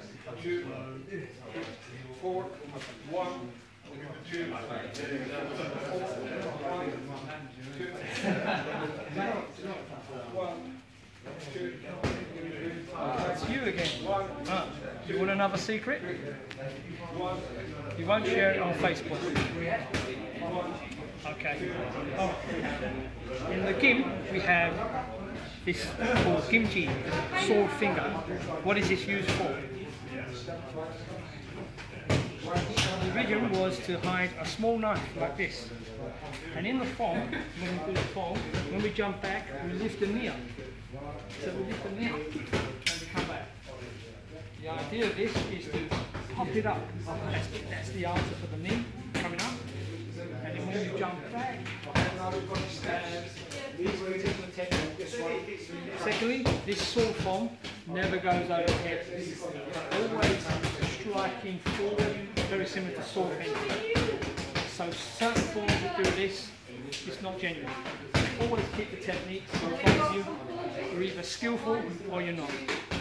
2, 4, 1, 2, 4, 1, 2, It's you again. You want another secret? You won't share it on Facebook. Okay. Oh. In the gym, we have this called kimchi, sword finger. What is this used for? The origin was to hide a small knife like this. And in the foam, when we do the foam, when we jump back, we lift the knee up. So we lift the knee up and we come back. The idea of this is to pop it up. That's the answer for the knee coming up. And then when you jump back, this particular technique. Secondly, this sword form never goes over the head. Always striking forward, very similar to sword fencing. So certain forms that do this, it's not genuine. Always keep the techniques in front of you. You're either skillful or you're not.